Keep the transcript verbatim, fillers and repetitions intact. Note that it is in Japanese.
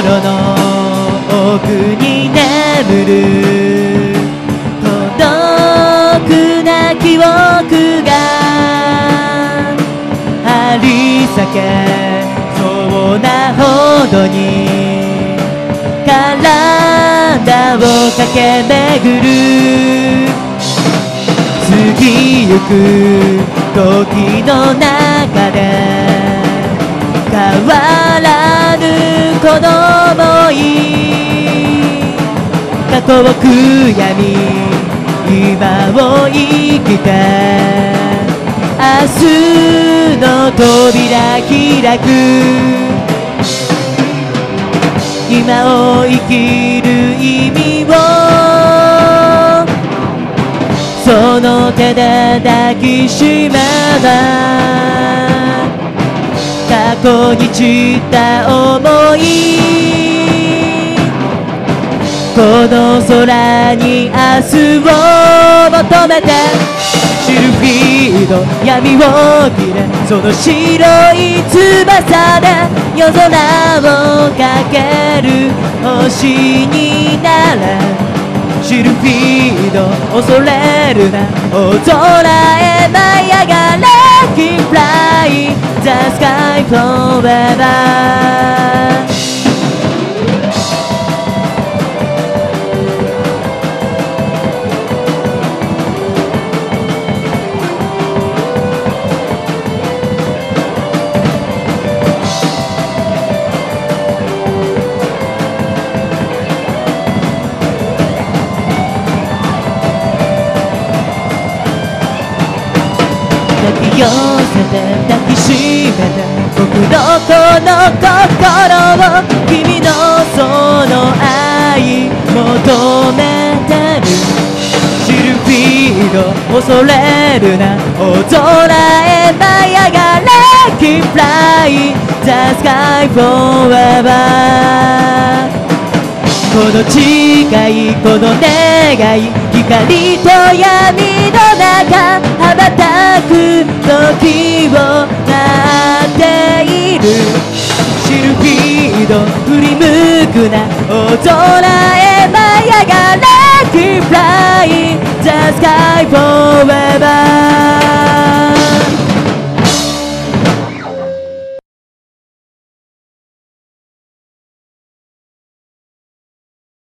心の奥に眠る孤独な記憶が張り裂けそうなほどに体を駆け巡る過ぎゆく時の中で変わらぬこの想い過去を悔やみ今を生きて明日の扉開く今を生きる意味をその手で抱きしめた過去に散った想いこの空に明日を求めてシルフィード闇を切れその白い翼で夜空をかける星になれシルフィード恐れるな大空へ舞い上がれ Keep flying the sky forever抱き寄せて抱きしめて僕のこの心を君のその愛求めてるシルフィード恐れるな大空へ舞い上がれ Keep flying the sky foreverこの誓いこの願い光と闇の中羽ばたく時を待っているシルフィード振り向くな大空へ舞い上がれ Keep flying the sky forever